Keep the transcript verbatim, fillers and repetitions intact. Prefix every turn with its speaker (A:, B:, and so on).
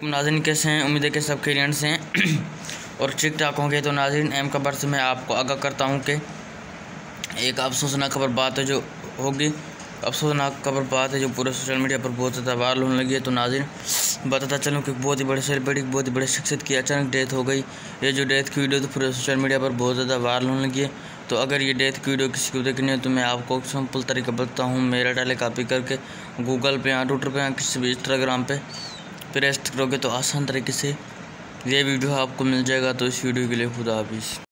A: नाज़रीन कैसे हैं? उम्मीद है कि सब खैरियत से हैं और ठीक ठाक होंगे। तो नाज़रीन अहम खबर से मैं आपको आगाह करता हूं कि एक अफसोसनाक खबर बात है जो होगी अफसोसनाक खबर बात है जो पूरे सोशल मीडिया पर बहुत ज़्यादा वायरल होने लगी है। तो नाज़रीन बताता चलूँ कि बहुत ही बड़े सेलिब्रिटी बहुत ही बड़े शख्सियत की अचानक डेथ हो गई। ये जो डेथ की वीडियो तो पूरे सोशल मीडिया पर बहुत ज़्यादा वायरल होने लगी है। तो अगर ये डेथ की वीडियो किसी को देखनी है तो मैं आपको सिंपल तरीका बताता हूँ। मेरा डाले कॉपी करके गूगल पे या ट्विटर पे या किसी भी इंस्टाग्राम पे प्रेस करोगे तो आसान तरीके से ये वीडियो आपको मिल जाएगा। तो इस वीडियो के लिए खुदा हाफिज़।